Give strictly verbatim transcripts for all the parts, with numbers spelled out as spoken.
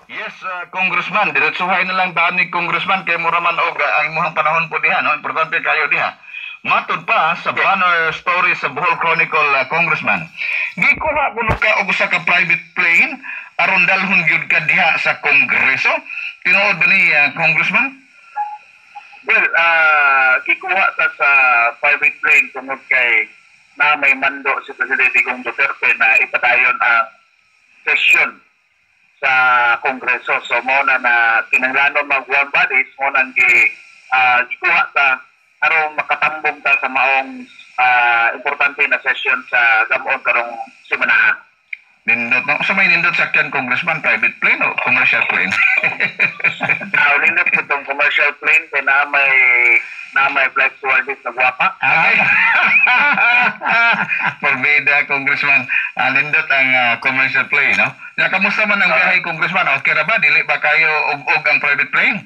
Yes, uh, Congressman, diretsuhay na lang daan ni Congressman kay Muraman og uh, ang imuhang panahon po diha, no? Importante kayo diha. Matud pa sa banner story sa Bohol Chronicle, uh, Congressman. Gikuha kuno ka og usa ka private plane aron dalhon gyud ka diha sa Kongreso. Tinuod ba ni uh, Congressman? Well, uh, gikuha ta sa private plane tungod kay na may mando si Presidente Digong Duterte na ipadayon ang session sa Kongreso. So mo na na kinanglanon mag warm bodies mo nang gi uh, gikuha ta aron makatambong ta sa maong uh, importante na session sa gamon karong semana. Nindot no? Sa may nindot sakyan, Congressman, private plane o commercial plane? Now, nindot ko itong commercial plane kaya na may na may flight stewardess na guwapa. Ay! Forbida, Congressman. Uh, nindot ang uh, commercial plane, no? Ya, kamusta man ang biyahe, Congressman? Okay ra ba? Dili ba kayo ug-ug ang private plane?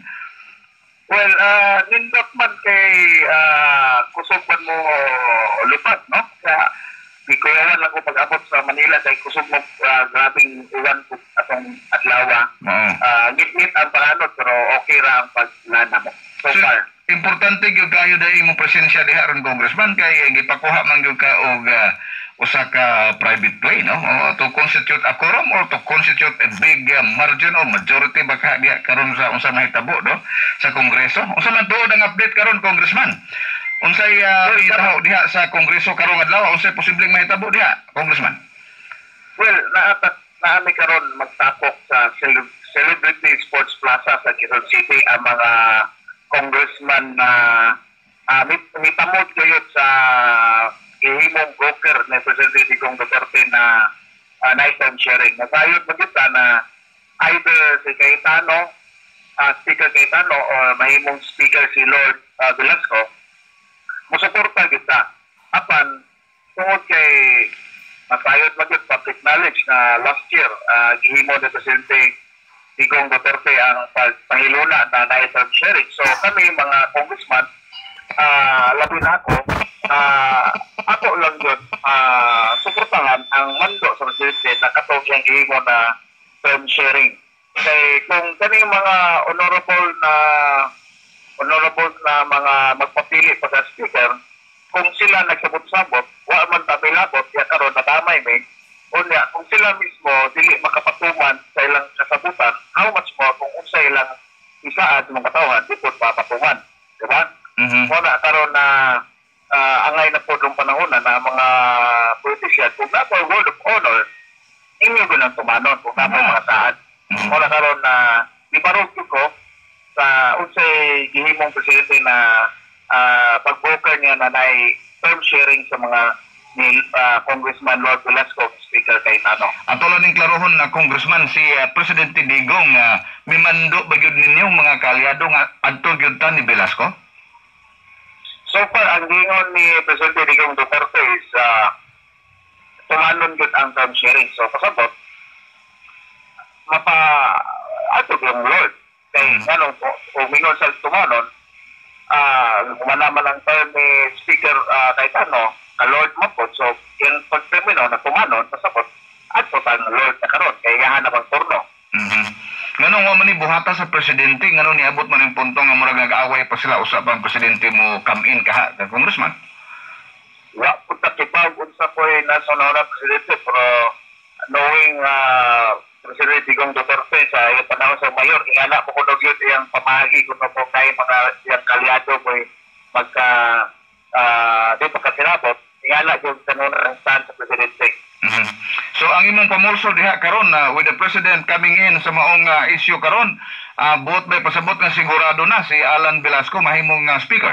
Well, uh, nindot man kay uh, kusog man mo lupad, no? Kaya ikuyawan lang ko pag-abot sa Manila kay kusog mo uh, grabing uwan ko atong adlaw. Oo. Uh, ngit-ngit ang panganod pero okay ra ang paglana mo. So, so far. Importante gyud kayo dahil imong presensya diha ron, Congressman, kay gipakuha man gyud ka og uh, usa ka private plane, no? O, to constitute a quorum or to constitute a big uh, margin or majority baka diha karon sa unsa mahitabo, no? Sa Kongreso. Unsa man tuod ang update karon, Congressman? Unsay uh, well, itaho diha sa Kongreso karong adlaw, unsay posibleng mahitabo diha, Congressman? Well, naatak naami karon magtapok sa Celebrity Sports Plaza sa Quezon City ang mga congressman na uh, mitamod gayud sa ihimong broker na Presidente Digong Duterte na uh, night time sharing. Nagayod mo kita na either si Cayetano, uh, Speaker Cayetano o mahimong Speaker si Lord uh, Velasco, musuporta kita. Apan, tungod kay masayod magit public knowledge na last year, uh, gihimo ni Presidente Digong Duterte ang pangiluna na night time sharing. So kami mga congressman, uh, labi na ako, uh, ako lang yun, uh, suportahan ang mando sa Presidente na katong siyang gihimo na time sharing. Kaya kung kani mga honorable na honorable na mga magpapili pa sa speaker, kung sila nagsabot-sabot, wa man tabilabot, yan aron nadamay may, unya, kung sila mismo dili makapatuman sa ilang kasabutan, how much more kung unsa ilang isaad ng katawan, di po papatungan. Diba? Mm-hmm. Muna, karon na uh, angay na po ng panahon na mga politician, kung na po word of honor, inyo ginang tumanon, kung na po mga saad. Mm-hmm. Muna karon na ibarog ko sa unsay gihimong presidente na uh, pag-broker niya na nay term sharing sa mga ni uh, Congressman Lord Velasco, Speaker Cayetano. Ang tulad ng klarohon na Congressman, si uh, Presidente Digong, uh, mimando ba yun ninyong mga kalyado nga adto gyud ta ni Velasco? So far, ang gingon ni Presidente Digong Duterte is uh, tumanon yun ang term sharing. So, kasabot, mapa ato yung Lord. Kaya hmm. anong umingon sa tumanon, uh, manaman ang term ni Speaker uh, Cayetano, na Lord Mapot. So, yung pag-termino na tumanon, pasapot, at po tayong Lord na karon, kaya yahanap ang turno. Mm-hmm. Nganong wa man ni buhata sa presidente, nganong niabot man yung punto nga murag nag-away pa sila usap ang presidente mo come in kaha, ka Congressman? Wa, punta kipag, unsa po yung nasa na presidente, pero knowing uh, Presidente Digong Duterte sa yung panahon sa mayor, ingana po kunog yun yung pamahagi kung po kayo mga yung kalyado mo magka, uh, di pagkasinabot, ingana yung tanong ng stand sa Presidente. Mm-hmm. So ang imong pamulso diha karon na uh, with the President coming in sa maong uh, issue karon, uh, buot may pasabot nga sigurado na si Alan Velasco mahimong uh, speaker?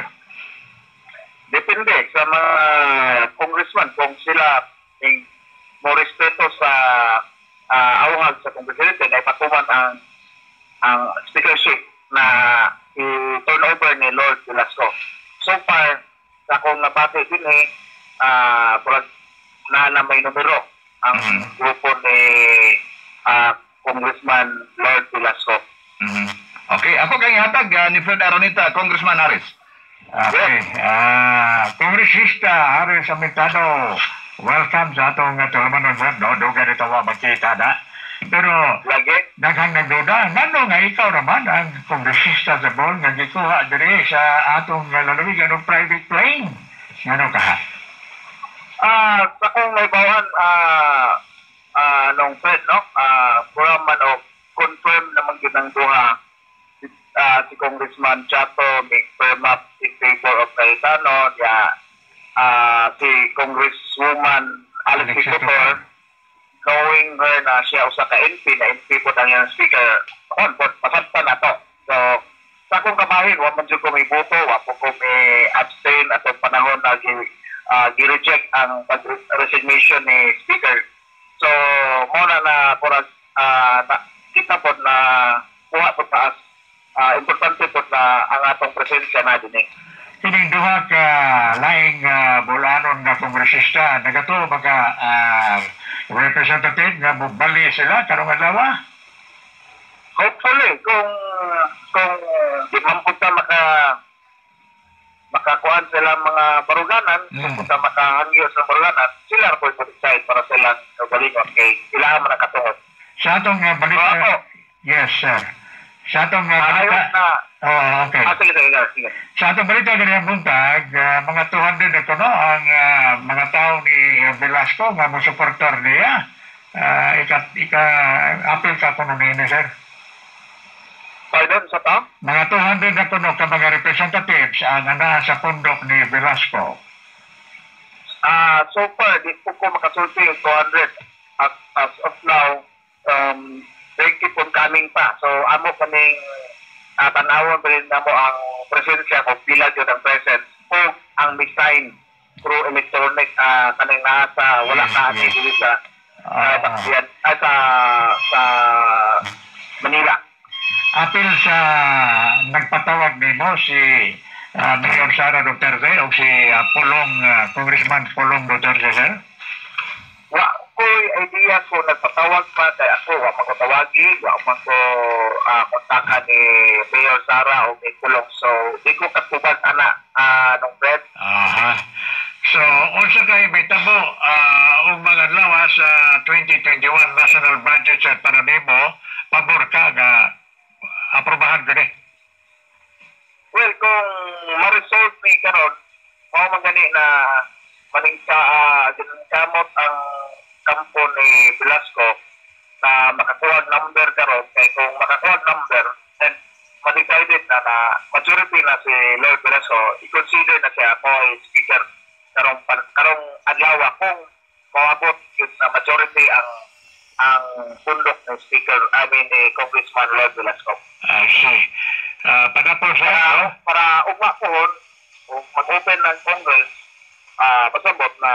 Depende sa mga congressman kung sila eh, mo respeto sa uh, awhag sa Presidente na ipatuman ang ang speakership na i-turn over ni Lord Velasco. So far, sa akong nabati din eh, uh, na na may numero ang mm-hmm. grupo ni uh, Congressman Lord Velasco. Mm-hmm. Okay, ako kay hatag uh, ni Fred Aronita, Congressman Harris. Okay, ah, uh, Kongresista Harris Amitado, welcome sa atong tulaman ng Fred, no? Doon ka nito makita na. Pero Lagi. daghang nagduda, ngano nga ikaw naman ang kongresista sa Bol nga gikuha diri sa atong lalawigan ng private plane. Ngano ka ha? Ah, sa kung may bawan, ah, ah, nung Fed, no? Ah, pura man o confirm naman yun ang duha. Si, ah, si Congressman Chato may firm up in favor of Cayetano, ya, ah, si Congresswoman Alex Tutor, knowing her na siya usa ka N P, na N P po ang yung speaker, on, pasagta na to. So, sa akong kamahin, wa man dyan ko may boto, wa po ko may abstain at ang panahon na uh, gi-reject ang resignation ni speaker. So, muna na pura, uh, na, kita po na kuha po taas, uh, importante po na ang atong presensya na din eh. Kining duha ka laing uh, bulanon nga kongresista nagato baka uh, representative nga bali sila karong adlaw. Hopefully, kung kung di man punta maka makakuan sila mga baruganan, Mm. kung punta makahangyo sa baruganan, sila po i-decide para sila galingon kay sila man nakatungod. Sa atong uh, balita, Oo. yes sir. Sa atong uh, Ayos balita, na, oh, okay. ah, sige, sige, sige. Sa atong balita ganyan buntag, uh, mga two hundred na kuno ang uh, mga tao ni uh, Velasco nga mo supporter niya. Uh, ika, ika, apil ka kuno niya, sir. Pardon, sa to? Mga two hundred na kuno ka mga representatives ang ana sa pundok ni Velasco. Ah, so far, di po ko makasulti yung two hundred. As, as of now, um, they keep on coming pa. So, amo kaming uh, tanawon pa rin mo ang presensya o pila yun ang presence o ang design through electronic uh, kaning nasa wala Yes, ka yes. dito sa uh, Ah. taksiyan, ah, sa sa Manila. Apil sa nagpatawag nimo si uh, Mayor Sara Duterte o si uh, Pulong, uh, Congressman Pulong Duterte, sir? Wa ko'y idea ko nagpatawag pa kay ako, wa man ko tawagi, wa man ko uh, kontakan ni Mayor Sara o may kulong. So, di ko katubag ana uh, nung Fred. Aha. So, unsa kay may tabo uh, og mga lawas sa twenty twenty-one national budget sa para nimo, pabor ka nga aprobahan ko ni. Well, kung ma-resolve ni karon, mao man gani na maning sa uh, kamot ang kampo ni Velasco na makakuha ng number karon, kay kung makakuha ng number and ma-decided na na majority na si Lord Velasco, i-consider na siya mo ay speaker karong karong adlaw kung maabot yun na majority ang ang pundok ng speaker, I mean ni Congressman Lord Velasco. I see. Uh, padapol sa Para, para ugma po hon, mag-open ng Congress, ah pasabot na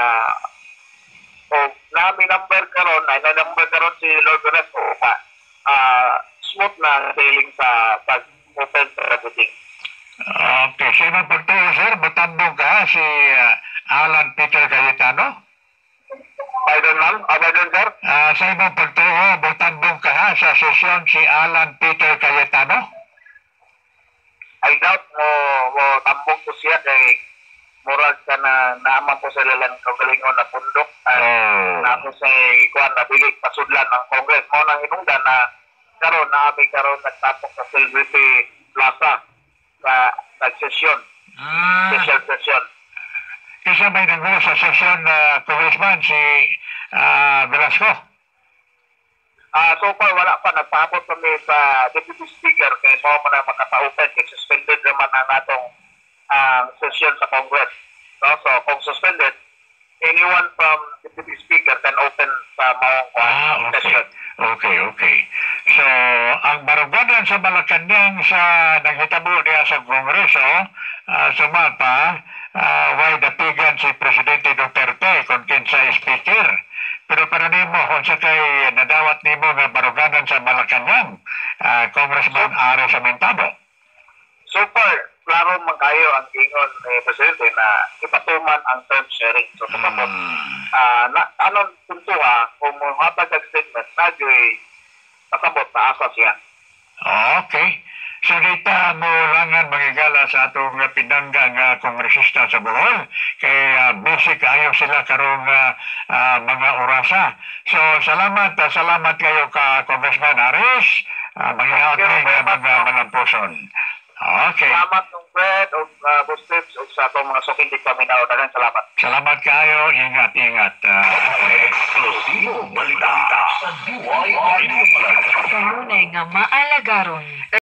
o nami number karon na na number karon si Lord Velasco pa ah smooth na sailing sa pag-open sa everything. Okay, sa ibang pagtuo, sir, matambong ka si uh, Alan Peter Cayetano? Pardon ma'am, pardon sir. Uh, sa ibang pagtuo, matambong ka ha, sa sesyon si Alan Peter Cayetano? I doubt mo mo tambong ko siya kay murag ka na naaman po sa lalang kagalingon na pundok at Oh. na ako sa kuan na bili pasudlan ng Congress mo nang hinungdan na karon na abi karon nagtapok sa Celebrity Plaza sa nagsesyon, Ah, special session. kasi may nangulo sa sesyon na Congressman si uh, Velasco. Ah, so far wala pa nagpaabot kami sa Deputy Speaker kay mo man na makapa-open kay suspended naman ang atong ang session sa Congress. No? So kung suspended, anyone from Deputy Speaker can open sa maong Ah, okay. session. Okay, okay. So, ang baruganan sa Malacanang sa naghitabo niya sa Kongreso, uh, sumapa, uh, way dapigan si Presidente Duterte kung kinsa speaker. Pero para nimo, kung sa kay nadawat nimo nga baruganan sa Malacanang, uh, Congressman Are Samentado. So far, klaro man kayo ang ingon ni Presidente na ipatuman ang term sharing. So, kapag Hmm. ah na anong punto ha, kung hatag ang statement, nagyo'y pasabot na asa siya. Okay. So dita mo langan magigala sa atong uh, pinanggang uh, kongresista sa Bohol kay uh, busy kayo sila karong uh, uh, mga orasa. So salamat, uh, salamat kayo ka Congressman Aris. Uh, Mangihaot rin uh, mga malampuson. Okay. Salamat ng Fred o uh, Boss Tips o sa itong mga sukindig paminaw. Dagang salamat. Salamat kayo. Ingat, ingat. Uh, Eksklusibo balita sa D Y R E. Kanunay nga maalagaron.